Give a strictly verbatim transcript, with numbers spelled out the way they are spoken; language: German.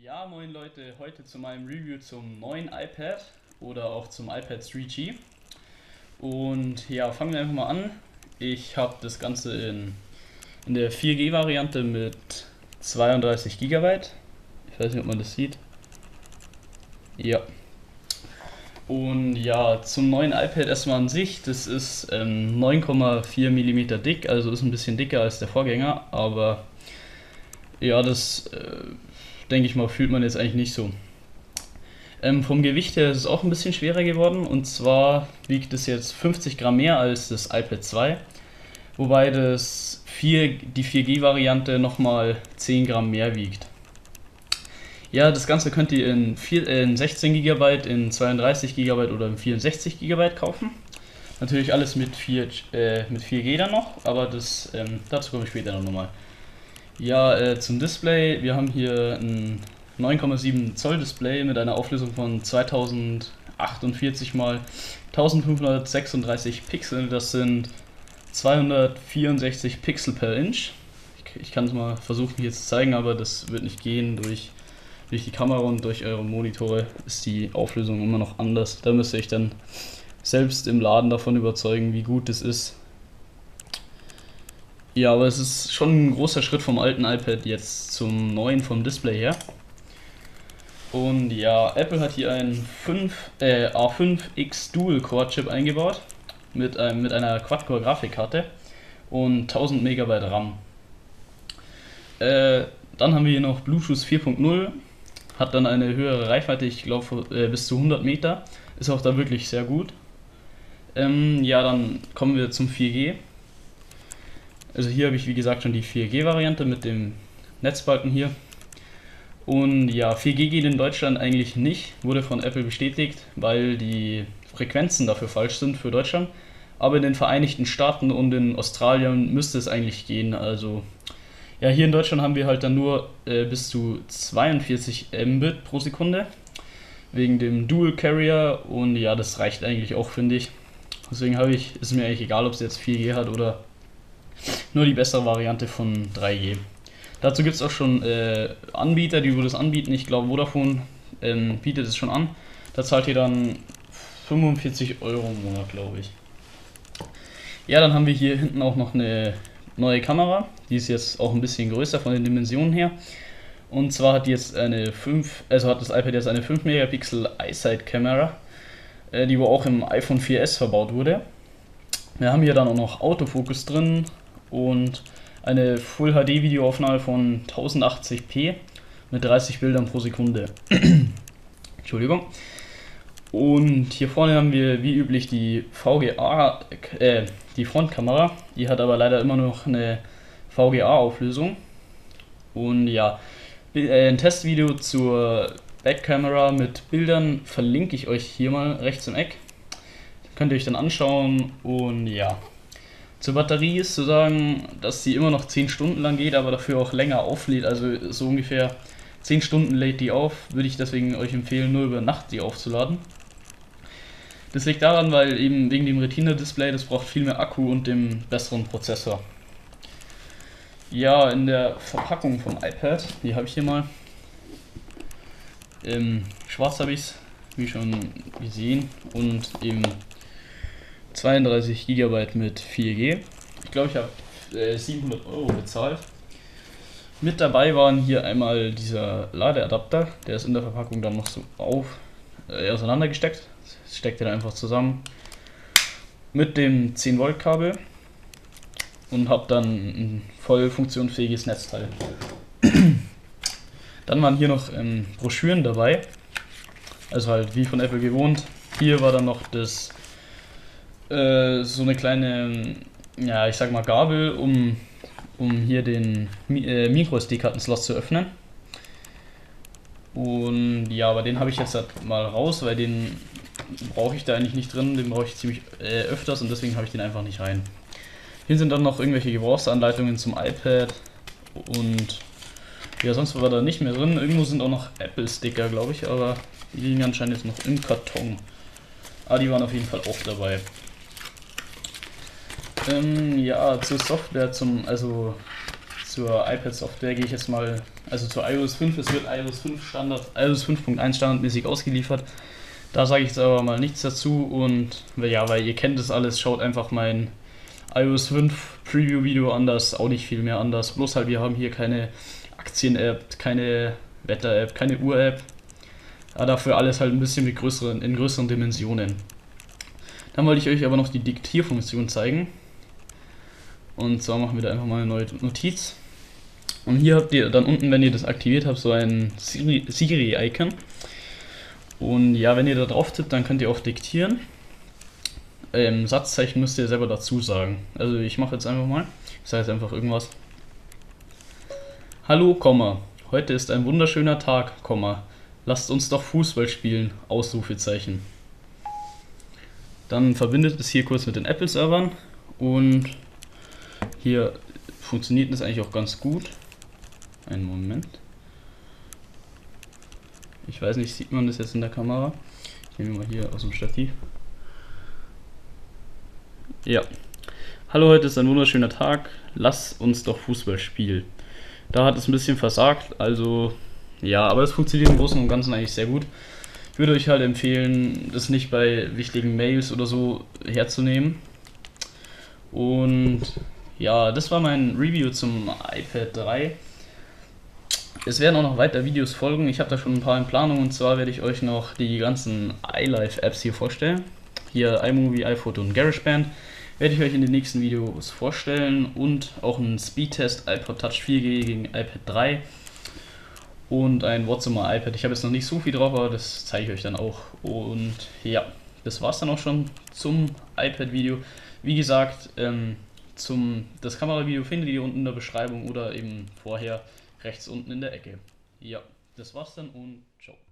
Ja, moin Leute, heute zu meinem Review zum neuen iPad oder auch zum iPad drei G. Und ja, fangen wir einfach mal an. Ich habe das Ganze in, in der vier G-Variante mit zweiunddreißig Gigabyte. Ich weiß nicht, ob man das sieht. Ja. Und ja, zum neuen iPad erstmal an sich. Das ist ähm, neun Komma vier Millimeter dick, also ist ein bisschen dicker als der Vorgänger, aber ja, das äh, denke ich mal, fühlt man jetzt eigentlich nicht so. Ähm, vom Gewicht her ist es auch ein bisschen schwerer geworden, und zwar wiegt es jetzt fünfzig Gramm mehr als das iPad zwei, wobei das vier, die vier G-Variante nochmal zehn Gramm mehr wiegt. Ja, das Ganze könnt ihr in, vier, äh, in sechzehn Gigabyte, in zweiunddreißig Gigabyte oder in vierundsechzig Gigabyte kaufen. Natürlich alles mit, vier, äh, mit vier G dann noch, aber das, ähm, dazu komme ich später noch mal. Ja, äh, zum Display. Wir haben hier ein neun Komma sieben Zoll Display mit einer Auflösung von zweitausendachtundvierzig mal eintausendfünfhundertsechsunddreißig Pixel. Das sind zweihundertvierundsechzig Pixel per Inch. Ich, ich kann es mal versuchen hier zu zeigen, aber das wird nicht gehen. Durch, durch die Kamera und durch eure Monitore ist die Auflösung immer noch anders. Da müsst ihr euch dann selbst im Laden davon überzeugen, wie gut es ist. Ja, aber es ist schon ein großer Schritt vom alten iPad jetzt zum neuen vom Display her. Und ja, Apple hat hier einen fünf, äh, A fünf X Dual-Core-Chip eingebaut mit, einem, mit einer Quad-Core-Grafikkarte und tausend Megabyte RAM. Äh, dann haben wir hier noch Bluetooth vier Punkt null, hat dann eine höhere Reichweite, ich glaube äh, bis zu hundert Meter, ist auch da wirklich sehr gut. Ähm, ja, dann kommen wir zum vier G. Also hier habe ich wie gesagt schon die vier G-Variante mit dem Netzbalken hier. Und ja, vier G geht in Deutschland eigentlich nicht, wurde von Apple bestätigt, weil die Frequenzen dafür falsch sind für Deutschland. Aber in den Vereinigten Staaten und in Australien müsste es eigentlich gehen. Also ja, hier in Deutschland haben wir halt dann nur äh, bis zu zweiundvierzig Mbit pro Sekunde wegen dem Dual Carrier, und ja, das reicht eigentlich auch, finde ich. Deswegen habe ich, ist mir eigentlich egal, ob es jetzt vier G hat oder nur die bessere Variante von drei G. Dazu gibt es auch schon äh, Anbieter, die wo das anbieten. Ich glaube, Vodafone ähm, bietet es schon an. Da zahlt ihr dann fünfundvierzig Euro im Monat, glaube ich. Ja, dann haben wir hier hinten auch noch eine neue Kamera. Die ist jetzt auch ein bisschen größer von den Dimensionen her. Und zwar hat die jetzt eine fünf, also hat das iPad jetzt eine fünf Megapixel EyeSight Kamera, äh, die wo auch im iPhone vier S verbaut wurde. Wir haben hier dann auch noch Autofokus drin und eine Full H D Videoaufnahme von tausendachtzig p mit dreißig Bildern pro Sekunde. Entschuldigung. Und hier vorne haben wir wie üblich die V G A, äh, die Frontkamera. Die hat aber leider immer noch eine V G A-Auflösung. Und ja, ein Testvideo zur Backkamera mit Bildern verlinke ich euch hier mal rechts im Eck. Könnt ihr euch dann anschauen. Und ja, zur Batterie ist zu sagen, dass sie immer noch zehn Stunden lang geht, aber dafür auch länger auflädt. Also so ungefähr zehn Stunden lädt die auf. Würde ich deswegen euch empfehlen, nur über Nacht die aufzuladen. Das liegt daran, weil eben wegen dem Retina-Display, das braucht viel mehr Akku und dem besseren Prozessor. Ja, in der Verpackung vom iPad, die habe ich hier mal. In schwarz habe ich es, wie schon gesehen, und eben zweiunddreißig Gigabyte mit vier G. Ich glaube, ich habe äh, siebenhundert Euro bezahlt. Mit dabei waren hier einmal dieser Ladeadapter, der ist in der Verpackung dann noch so auf, äh, auseinandergesteckt. Das steckt er einfach zusammen mit dem zehn Volt Kabel und habe dann ein voll funktionsfähiges Netzteil. Dann waren hier noch ähm, Broschüren dabei, also halt wie von Apple gewohnt. Hier war dann noch das so eine kleine, ja, ich sag mal Gabel, um, um hier den äh, Micro-S D-Karten-Slot zu öffnen. Und ja, aber den habe ich jetzt halt mal raus, weil den brauche ich da eigentlich nicht drin, den brauche ich ziemlich äh, öfters, und deswegen habe ich den einfach nicht rein. Hier sind dann noch irgendwelche Gebrauchsanleitungen zum iPad und ja, sonst war da nicht mehr drin. Irgendwo sind auch noch Apple-Sticker, glaube ich, aber die liegen anscheinend jetzt noch im Karton. Aber die waren auf jeden Fall auch dabei. Ähm, ja, zur Software, zum, also zur iPad-Software gehe ich jetzt mal also zu iOS fünf, es wird iOS fünf Standard, iOS fünf Punkt eins standardmäßig ausgeliefert. Da sage ich jetzt aber mal nichts dazu und ja, weil ihr kennt das alles, schaut einfach mein iOS fünf Preview-Video an, das ist auch nicht viel mehr anders. Bloß halt, wir haben hier keine Aktien-App, keine Wetter-App, keine Uhr-App. Ja, dafür alles halt ein bisschen mit größeren, in größeren Dimensionen. Dann wollte ich euch aber noch die Diktierfunktion zeigen. Und zwar machen wir da einfach mal eine neue Notiz. Und hier habt ihr dann unten, wenn ihr das aktiviert habt, so ein Siri-Icon. Und ja, wenn ihr da drauf tippt, dann könnt ihr auch diktieren. Ähm, Satzzeichen müsst ihr selber dazu sagen. Also ich mache jetzt einfach mal. Ich sage jetzt einfach irgendwas. Hallo, Komma. Heute ist ein wunderschöner Tag, Komma. Lasst uns doch Fußball spielen. Ausrufezeichen. Dann verbindet es hier kurz mit den Apple-Servern. Und hier funktioniert das eigentlich auch ganz gut. Einen Moment. Ich weiß nicht, sieht man das jetzt in der Kamera? Ich nehme mal hier aus dem Stativ. Ja. Hallo, heute ist ein wunderschöner Tag. Lass uns doch Fußball spielen. Da hat es ein bisschen versagt, also ja, aber es funktioniert im Großen und Ganzen eigentlich sehr gut. Ich würde euch halt empfehlen, das nicht bei wichtigen Mails oder so herzunehmen. Und ja, das war mein Review zum iPad drei. Es werden auch noch weitere Videos folgen. Ich habe da schon ein paar in Planung und zwar werde ich euch noch die ganzen iLife-Apps hier vorstellen. Hier iMovie, iPhoto und GarageBand werde ich euch in den nächsten Videos vorstellen und auch einen Speedtest iPod Touch vier G gegen iPad drei und ein What's on my iPad. Ich habe jetzt noch nicht so viel drauf, aber das zeige ich euch dann auch. Und ja, das war's dann auch schon zum iPad-Video. Wie gesagt, ähm, zum, das Kameravideo findet ihr unten in der Beschreibung oder eben vorher rechts unten in der Ecke. Ja, das war's dann und ciao.